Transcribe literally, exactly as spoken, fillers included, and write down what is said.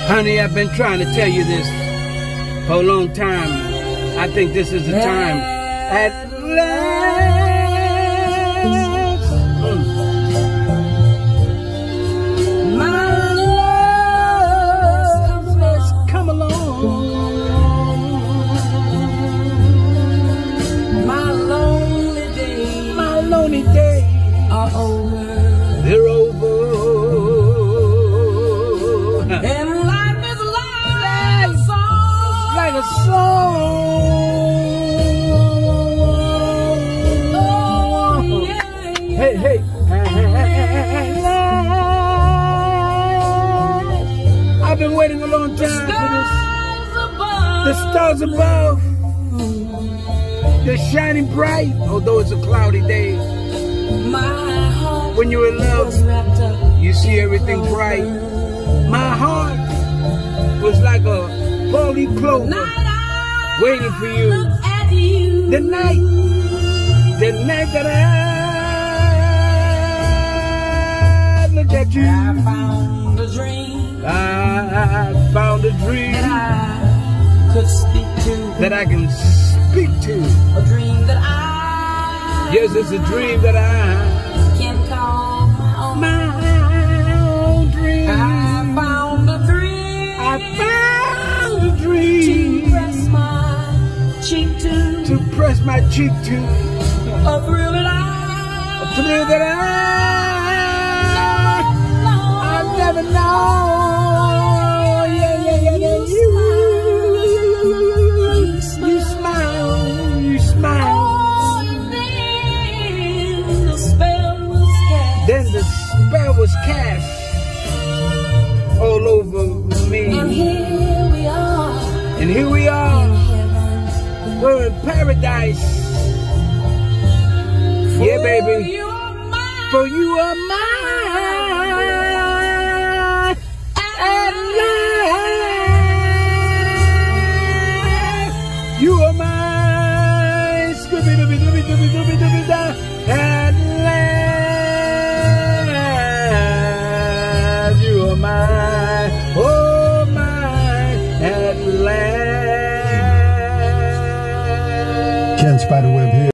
Honey, I've been trying to tell you this for a long time. I think this is the time. At last, mm. my love has come along. My lonely days, my lonely days are over. They're over. And life is like a song, like a song. Oh, yeah, yeah. Hey, hey. I've been waiting a long time for this. The stars above, they're shining bright, although it's a cloudy day. My heart when you're in love, you see everything bright. My heart was like a four-leaf clover waiting for you. you. The night, the night that I look at you, I found a dream. I found a dream that I could speak to. That I can speak to. A dream that I. Yes, it's a dream that I can call my own. My own dream. I found a dream. I found a dream. To press my cheek to. To press my cheek to. A thrill that I. A thrill that I. I've never known. Yeah, yeah, yeah, yeah. You. You smile. You smile. Then the spell was cast all over me. And here we are. And here we are. In heaven. We're in paradise. For yeah, baby. You are mine. For you are mine.